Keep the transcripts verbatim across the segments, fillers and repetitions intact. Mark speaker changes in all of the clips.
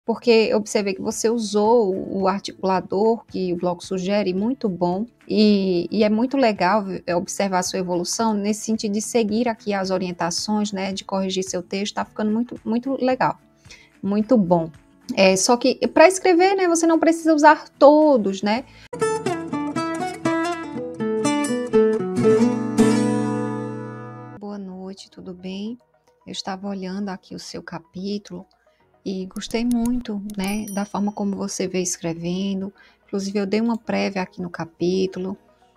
Speaker 1: porque eu observei que você usou o articulador que o bloco sugere, muito bom, e, e é muito legal observar a sua evolução nesse sentido de seguir aqui as orientações, né, de corrigir seu texto, tá ficando muito, muito legal, muito bom. É, só que para escrever, né, você não precisa usar todos, né? Boa noite, tudo bem? Eu estava olhando aqui o seu capítulo e gostei muito, né, da forma como você veio escrevendo. Inclusive, eu dei uma prévia aqui no capítulo.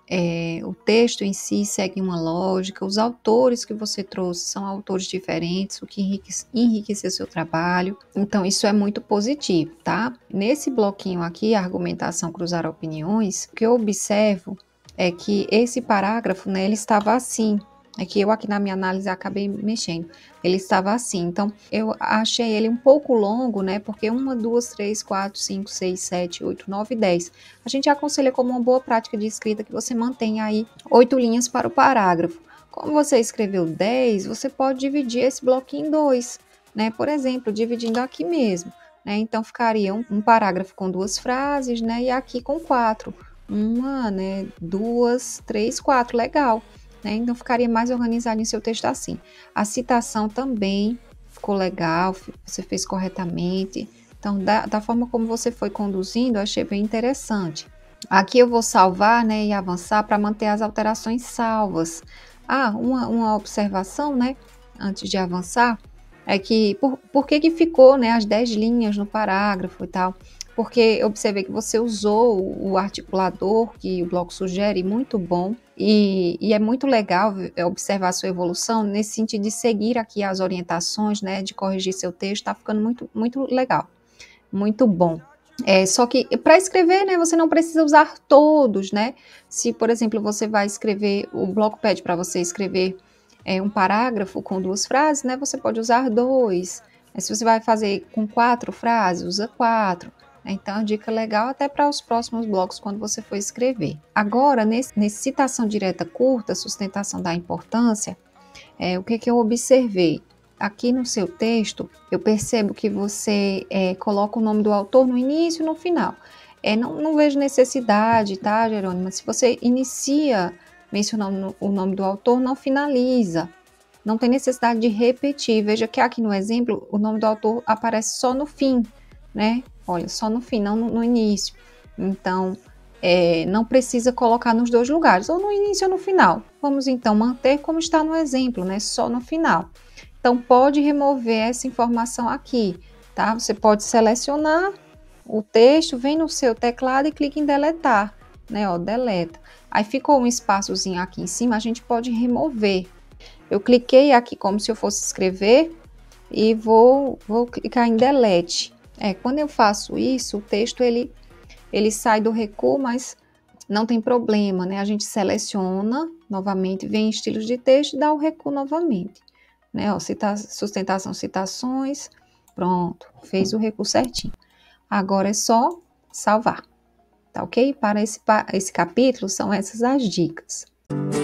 Speaker 1: É, o texto em si segue uma lógica. Os autores que você trouxe são autores diferentes, o que enriquece, enriqueceu seu trabalho. Então, isso é muito positivo, tá? Nesse bloquinho aqui, argumentação, cruzar opiniões, o que eu observo é que esse parágrafo, né, ele estava assim. É que eu aqui na minha análise acabei mexendo. Ele estava assim, então eu achei ele um pouco longo, né? Porque uma, duas, três, quatro, cinco, seis, sete, oito, nove, dez. A gente aconselha como uma boa prática de escrita que você mantenha aí oito linhas para o parágrafo. Como você escreveu dez, você pode dividir esse bloquinho em dois, né? Por exemplo, dividindo aqui mesmo, né? Então ficaria um, um parágrafo com duas frases, né? E aqui com quatro. Uma, né? Duas, três, quatro. Legal. Né? Então ficaria mais organizado em seu texto assim. A citação também ficou legal, você fez corretamente. Então, da, da forma como você foi conduzindo, eu achei bem interessante. Aqui eu vou salvar, né, e avançar para manter as alterações salvas. Ah, uma, uma observação, né, antes de avançar, é que por, por que que ficou, né, as dez linhas no parágrafo e tal? Porque eu observei que você usou o articulador que o bloco sugere, muito bom, e, e é muito legal observar a sua evolução nesse sentido de seguir aqui as orientações, né, de corrigir seu texto, tá ficando muito, muito legal, muito bom. É, só que para escrever, né, você não precisa usar todos, né? Se, por exemplo, você vai escrever, o bloco pede para você escrever é, um parágrafo com duas frases, né, você pode usar dois. Se você vai fazer com quatro frases, usa quatro. Então, dica legal até para os próximos blocos quando você for escrever. Agora, nesse, nesse citação direta curta, sustentação da importância, é, o que, que eu observei? Aqui no seu texto, eu percebo que você é, coloca o nome do autor no início e no final. É, não, não vejo necessidade, tá, Jerônimo? Se você inicia mencionando o nome do autor, não finaliza. Não tem necessidade de repetir. Veja que aqui no exemplo, o nome do autor aparece só no fim, né? Olha, só no fim, não no, no início. Então, é, não precisa colocar nos dois lugares, ou no início ou no final. Vamos então manter como está no exemplo, né? Só no final. Então, pode remover essa informação aqui, tá? Você pode selecionar o texto, vem no seu teclado e clica em deletar, né? Ó, deleta. Aí ficou um espaçozinho aqui em cima, a gente pode remover. Eu cliquei aqui como se eu fosse escrever e vou, vou clicar em delete. É, quando eu faço isso, o texto ele, ele sai do recuo, mas não tem problema, né? A gente seleciona novamente, vem em estilos de texto e dá o recuo novamente. Né? Ó, cita, sustentação, citações, pronto, fez o recuo certinho. Agora é só salvar, tá ok? Para esse, esse capítulo são essas as dicas.